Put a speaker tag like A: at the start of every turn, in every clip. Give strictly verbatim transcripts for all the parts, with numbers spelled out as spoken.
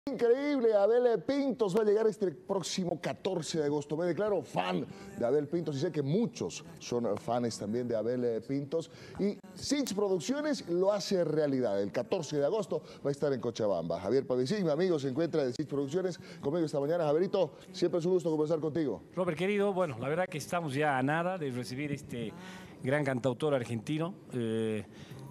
A: Increíble, Abel Pintos va a llegar este próximo catorce de agosto. Me declaro fan de Abel Pintos y sé que muchos son fans también de Abel Pintos. Y Sitch Producciones lo hace realidad. El catorce de agosto va a estar en Cochabamba. Javier Pavicín, mi amigo, se encuentra de Sitch Producciones conmigo esta mañana. Javierito, siempre es un gusto conversar contigo.
B: Robert, querido, bueno, la verdad que estamos ya a nada de recibir este gran cantautor argentino. Eh,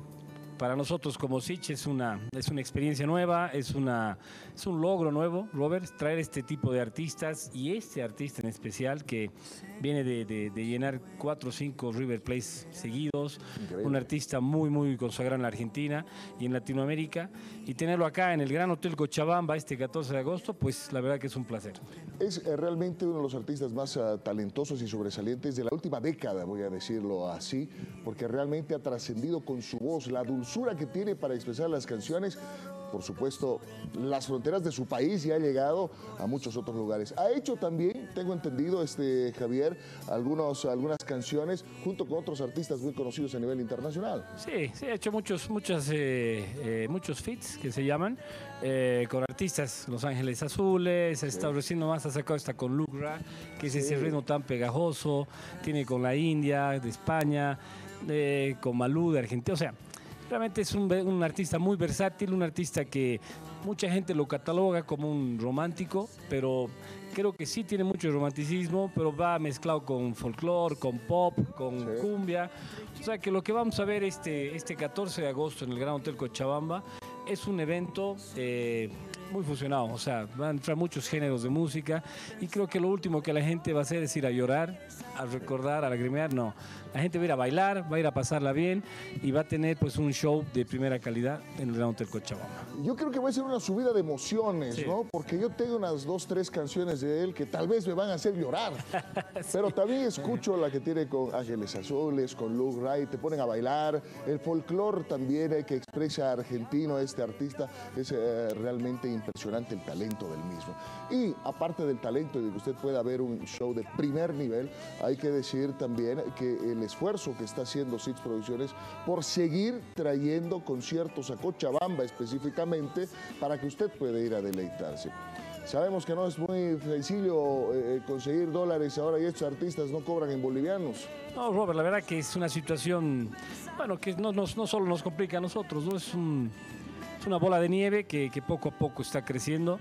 B: Para nosotros como Sitch es una, es una experiencia nueva, es, una, es un logro nuevo, Robert, traer este tipo de artistas y este artista en especial que viene de, de, de llenar cuatro o cinco River Plates seguidos, increíble. Un artista muy, muy consagrado en la Argentina y en Latinoamérica, y tenerlo acá en el Gran Hotel Cochabamba este catorce de agosto, pues la verdad que es un placer.
A: Es eh, realmente uno de los artistas más uh, talentosos y sobresalientes de la última década, voy a decirlo así, porque realmente ha trascendido con su voz, la dulzura que tiene para expresar las canciones. Por supuesto, las fronteras de su país y ha llegado a muchos otros lugares. Ha hecho también, tengo entendido, este Javier, algunos, algunas canciones junto con otros artistas muy conocidos a nivel internacional.
B: Sí, sí, ha hecho muchos, muchas, eh, eh, muchos feats que se llaman, eh, con artistas, Los Ángeles Azules, ha estado sí. recién nomás, ha sacado esta con Lugra, que es sí. ese ritmo tan pegajoso, tiene con la India, de España, eh, con Malú de Argentina, o sea, realmente es un, un artista muy versátil, un artista que mucha gente lo cataloga como un romántico, pero creo que sí tiene mucho romanticismo, pero va mezclado con folclore, con pop, con sí. cumbia. O sea que lo que vamos a ver este, este catorce de agosto en el Gran Hotel Cochabamba es un evento eh, muy fusionado, o sea, van a entrar muchos géneros de música y creo que lo último que la gente va a hacer es ir a llorar, a recordar, a lagrimear, no. La gente va a ir a bailar, va a ir a pasarla bien y va a tener pues un show de primera calidad en el Gran Hotel Cochabamba.
A: Yo creo que va a ser una subida de emociones, sí. ¿no? Porque yo tengo unas dos, tres canciones de él que tal vez me van a hacer llorar, sí. pero también escucho la que tiene con Ángeles Azules, con Luke Wright, te ponen a bailar, el folclore también eh, que expresa argentino este artista, es eh, realmente impresionante el talento del mismo. Y aparte del talento y de que usted pueda ver un show de primer nivel, hay que decir también que el esfuerzo que está haciendo Sitch Producciones por seguir trayendo conciertos a Cochabamba específicamente para que usted pueda ir a deleitarse. Sabemos que no es muy sencillo eh, conseguir dólares ahora y estos artistas no cobran en bolivianos.
B: No, Robert, la verdad que es una situación, bueno, que no, no, no solo nos complica a nosotros, ¿no? Es un... Es una bola de nieve que, que poco a poco está creciendo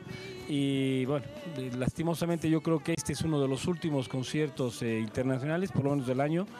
B: y bueno, lastimosamente yo creo que este es uno de los últimos conciertos eh, internacionales, por lo menos del año.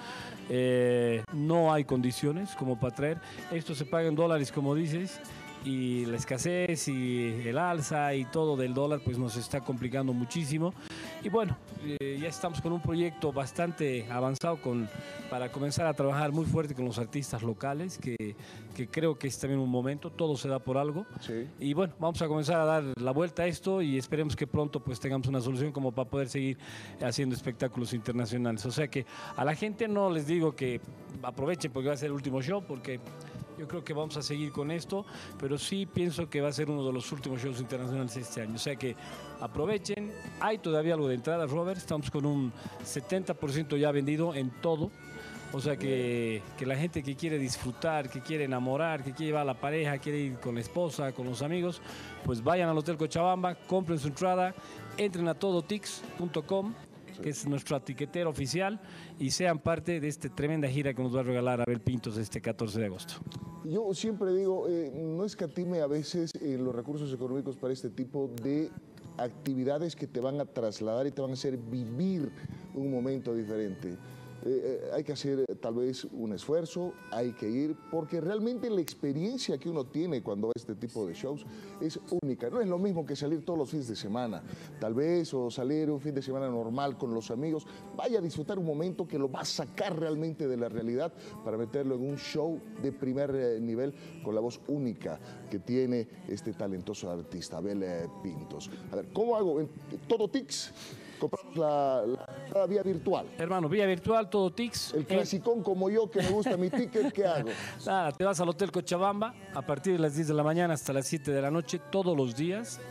B: Eh, no hay condiciones como para traer. Esto se paga en dólares, como dices, y la escasez y el alza y todo del dólar pues nos está complicando muchísimo. Y bueno, eh, ya estamos con un proyecto bastante avanzado con, para comenzar a trabajar muy fuerte con los artistas locales, que, que creo que es también un momento, todo se da por algo. Sí. Y bueno, vamos a comenzar a dar la vuelta a esto y esperemos que pronto pues tengamos una solución como para poder seguir haciendo espectáculos internacionales. O sea que a la gente no les digo que aprovechen porque va a ser el último show, porque yo creo que vamos a seguir con esto, pero sí pienso que va a ser uno de los últimos shows internacionales este año. O sea que aprovechen. Hay todavía algo de entrada, Robert. Estamos con un setenta por ciento ya vendido en todo. O sea que, que la gente que quiere disfrutar, que quiere enamorar, que quiere llevar a la pareja, quiere ir con la esposa, con los amigos, pues vayan al Hotel Cochabamba, compren su entrada, entren a todotix punto com, que es nuestra tiquetera oficial, y sean parte de esta tremenda gira que nos va a regalar Abel Pintos este catorce de agosto.
A: Yo siempre digo, eh, no escatime a veces en los recursos económicos para este tipo de actividades que te van a trasladar y te van a hacer vivir un momento diferente. Eh, eh, hay que hacer eh, tal vez un esfuerzo, hay que ir, porque realmente la experiencia que uno tiene cuando va a este tipo de shows es única. No es lo mismo que salir todos los fines de semana, tal vez, o salir un fin de semana normal con los amigos. Vaya a disfrutar un momento que lo va a sacar realmente de la realidad para meterlo en un show de primer eh, nivel con la voz única que tiene este talentoso artista, Abel eh, Pintos. A ver, ¿cómo hago? En Todotix compramos la, la, la vía virtual.
B: Hermano, vía virtual, Todotix.
A: El clasicón como yo, que me gusta mi ticket, ¿qué hago?
B: Nada, te vas al Hotel Cochabamba a partir de las diez de la mañana hasta las siete de la noche, todos los días.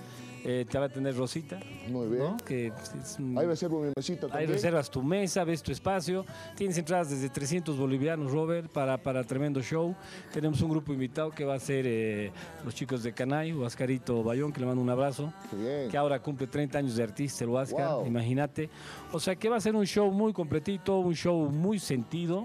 B: Eh, te va a tener Rosita.
A: Muy bien.
B: ¿No? Que es un-
A: Ahí reservo mi mesita
B: Ahí
A: también.
B: reservas tu mesa, ves tu espacio. Tienes entradas desde trescientos bolivianos, Robert, para, para tremendo show. Tenemos un grupo invitado que va a ser eh, los chicos de Canay, Huascarito Bayón, que le mando un abrazo.
A: Qué bien.
B: Que ahora cumple treinta años de artista, el Huáscar,
A: Wow.
B: imagínate. O sea que va a ser un show muy completito, un show muy sentido.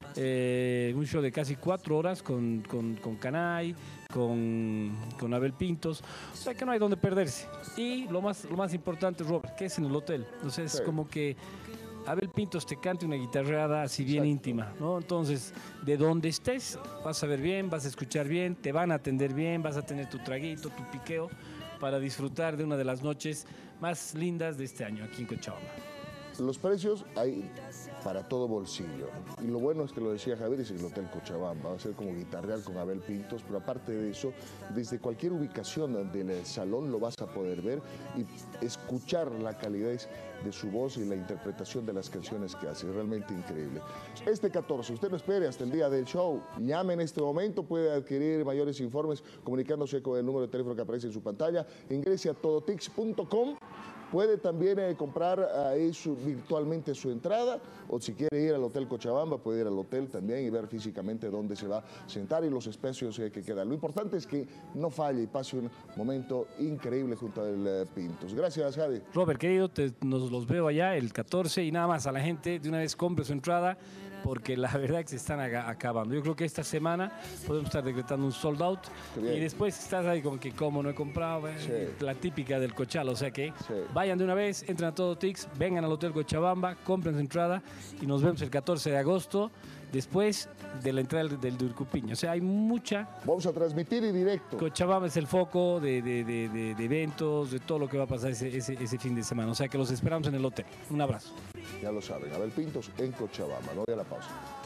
B: Eh, un show de casi cuatro horas con, con, con Canay, con, con Abel Pintos, o sea que no hay donde perderse. Y lo más, lo más importante, Robert, que es en el hotel. Entonces
A: Sí.
B: es como que Abel Pintos te cante una guitarreada así bien
A: Exacto.
B: íntima, ¿no? Entonces, de donde estés, vas a ver bien, vas a escuchar bien, te van a atender bien, vas a tener tu traguito, tu piqueo, para disfrutar de una de las noches más lindas de este año aquí en Cochabamba.
A: Los precios hay para todo bolsillo. Y lo bueno es que lo decía Javier, es el Hotel Cochabamba. Va a ser como guitarrear con Abel Pintos, pero aparte de eso, desde cualquier ubicación del salón lo vas a poder ver y escuchar la calidez de su voz y la interpretación de las canciones que hace. Realmente increíble. Este catorce, usted no espere hasta el día del show. Llame en este momento, puede adquirir mayores informes comunicándose con el número de teléfono que aparece en su pantalla. Ingrese a todotix punto com. Puede también eh, comprar ahí su, virtualmente su entrada, o si quiere ir al Hotel Cochabamba, puede ir al hotel también y ver físicamente dónde se va a sentar y los espacios eh, que quedan. Lo importante es que no falle y pase un momento increíble junto al eh, Pintos. Gracias, Javi.
B: Robert, querido, te- nos los veo allá el catorce y nada más a la gente de una vez compre su entrada porque la verdad es que se están aga- acabando. Yo creo que esta semana podemos estar decretando un sold out
A: Qué bien.
B: y después estás ahí como que como no he comprado, eh,
A: Sí.
B: la típica del Cochal, o sea que
A: Sí.
B: vayan de una vez, entren a Todo Tix, vengan al Hotel Cochabamba, compren su entrada y nos vemos el catorce de agosto después de la entrada del, del Durcupiño. O sea, hay mucha...
A: Vamos a transmitir en directo.
B: Cochabamba es el foco de, de- de- de- de eventos, de todo lo que va a pasar ese, ese- ese fin de semana. O sea que los esperamos en el hotel. Un abrazo.
A: Ya lo saben, Abel Pintos en Cochabamba. No voy a la pausa.